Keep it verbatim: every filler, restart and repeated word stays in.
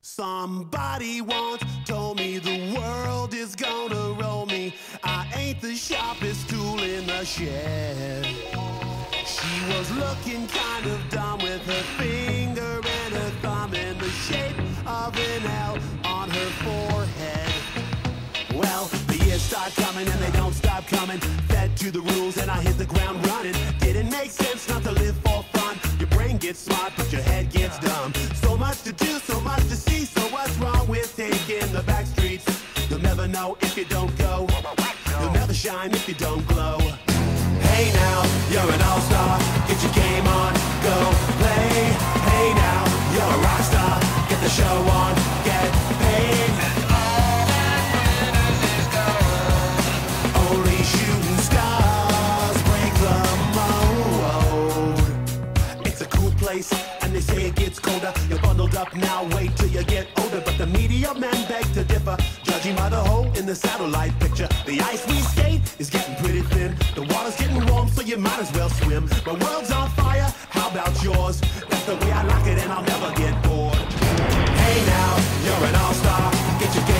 Somebody once told me the world is gonna roll me. I ain't the sharpest tool in the shed. She was looking kind of dumb with her finger and her thumb in the shape of an L on her forehead. Well, the years start coming and they don't stop coming. Fed to the rules and I hit the ground running. Didn't make sense not to live for fun. Your brain gets smart but your head gets dumb. So much to do, so much to see. So what's wrong with taking the back streets? You'll never know if you don't go. You'll never shine if you don't glow. Hey now, you're an all-star. Get your game on, go play. Hey now, you're a rock star. Get the show on, get paid. Only shooting stars break the mold. It's a cool place, and they say it gets colder. You're bundled up now, wait till you get older. But the media men beg to differ, judging by the hole in the satellite picture. The ice we skate is getting pretty thin. The water's getting warm, so you might as well swim. My world's on fire, how about yours? That's the way I like it, and I'll never get bored. Hey now, you're an all-star. Get your